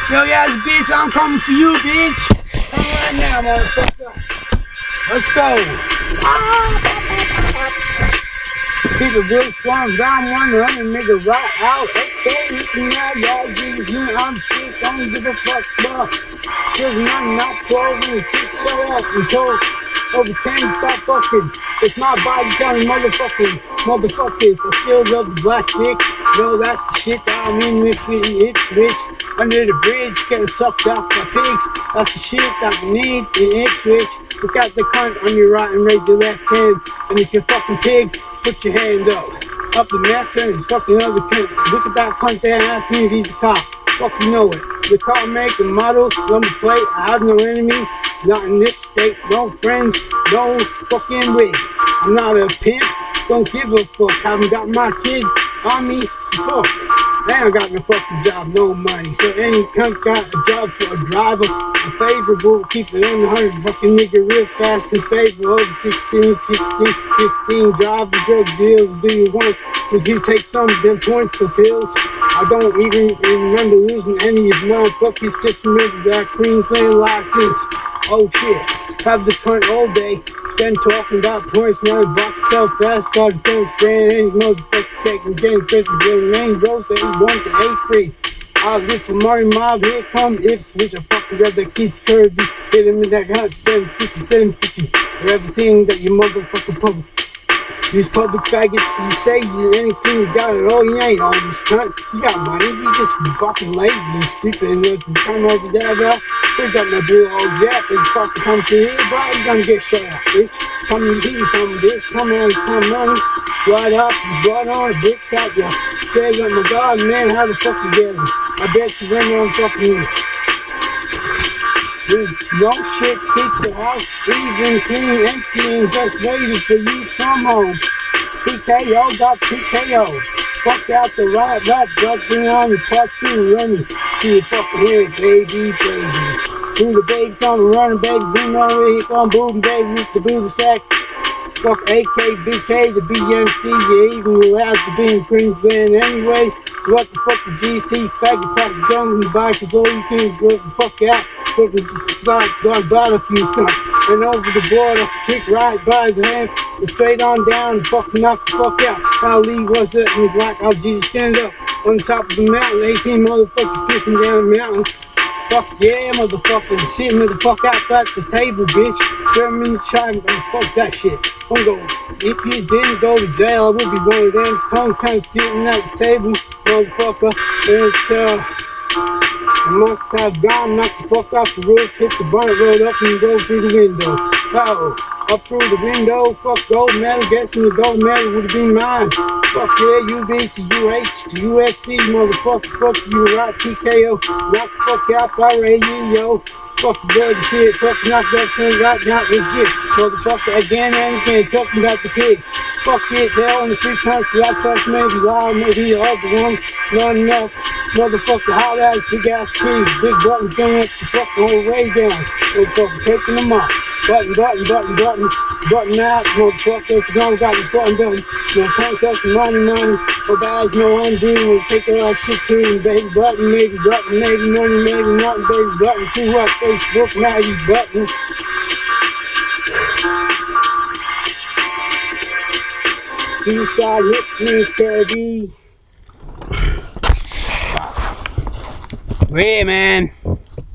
Yo, yeah, bitch, I'm coming for you, bitch. Come right now, motherfucker. Let's go. People real strong, down 100, nigga, right out. Okay, listen now, y'all, Jesus, you know I'm sick, don't give a fuck, bro. There's nothing, not 12 and 6, shut up, and told over 10, stop fucking. It's my body telling motherfuckers, I still love the black dick. No, that's the shit that I'm in with Ipswich. Under the bridge, getting sucked off by pigs. That's the shit that we need in Ipswich. Look at the cunt on your right and raise your left hand. And if you're fucking pig, put your hand up. Up the left hand is fucking other cunt. Look at that cunt there and ask me if he's a cop. Fucking know it. The car make and model, number plate. I have no enemies, not in this state. No friends, no fucking wig. I'm not a pimp, don't give a fuck. Haven't got my kid on me, fuck. I ain't got no fucking job, no money. So any cunt got a job for a driver, I'm favorable, keep it on the 100, fucking nigga real fast and favor. Over 16, 15, drive the drug deals. Do you want, would you take some of them points or pills? I don't even remember losing any of my motherfuckers, just remember that Queensland license. Oh shit, have the cunt all day. Been talking about points, now the box so fast, started throwing brand any motherfucker taking game, Christmas, getting Range Rover, saying 1 to 8 free. I live for Murray Mob, here come Ipswich, I fucking got that keep curvy, hit him in that 750, 750, or everything that you motherfucking public. These public faggots, you say you anything, you got it all, you ain't all this cunt. You got money, you just fucking lazy and stupid, and you come over there, bro. You got no blue holes yet, but you fucking come to here, bro, you're gonna get shut up, bitch. Come in here, come bitch, come on, some money, right up, right on, a brick shot, yeah. Say, oh my god, man, how the fuck you get it? I bet you went on fucking there's no shit, keep the house even, clean, empty, and just waiting for you to come home. TKO got TKO. Fuck out the right, jumping on the part 2, running. See you fucking here, baby. Who the baby come running, baby, we know where he come booting, baby, with the booty sack. Fuck AK, BK, the BMC, you even allowed to be in Queensland anyway. So what the fuck the GC, faggot, pack the gun in the bike, is all you can go the fuck out. Fucking just dog bought a few times. And over the border, kick right by the hand, and straight on down, and fucking knock the fuck out. Ali was it, and he's like, oh Jesus, stand up on top of the mountain, 18 motherfuckers pissing down the mountain. Fuck yeah, motherfucker, sitting the fuck out at the table, bitch. German shot, fuck that shit. I'm going, if you didn't go to jail, I would be one of them. Tongue kind of sitting at the table, motherfucker. And I must have gone, knocked the fuck off the roof, hit the bonnet, rolled up and go through the window. Up through the window, fuck gold medal, guessing the gold medal would have been mine. Fuck yeah, UB to UH to UFC, motherfucker, fuck you, right, TKO. Knock the fuck out by radio. Fuck good shit, fuck knock that thing right now, legit. Motherfucker, again and again, talking about the pigs. Fuck it, they're on the free country, I trust maybe loud, maybe the other one, none enough. Motherfucker, hot ass, big ass cheese, big buttons going up the fucking whole way down. Motherfucker, taking them off. Button out, motherfucker, cause I don't got this button done. No tank up some money, no bags, no undo, we'll take all that shit too, and baby button, maybe money, maybe nothing, baby button, too what, Facebook, now you button. Suicide hit me, Kirby. Yeah, man.